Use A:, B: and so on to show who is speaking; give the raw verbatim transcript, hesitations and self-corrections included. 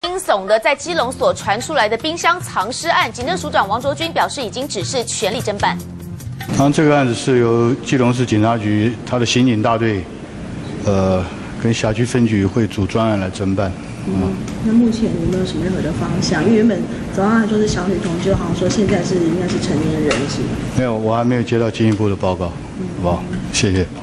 A: 惊悚的，在基隆所传出来的冰箱藏尸案，警政署长王卓钧表示，已经指示全力侦办。
B: 然后这个案子是由基隆市警察局他的刑警大队，呃，跟辖区分局会组专案来侦办。
C: 嗯，那目前有没有什么任何的方向？因为原本早上还说是小女童，就好像说现在是应该是成年人，是吗？
B: 没有，我还没有接到进一步的报告，好不好？谢谢。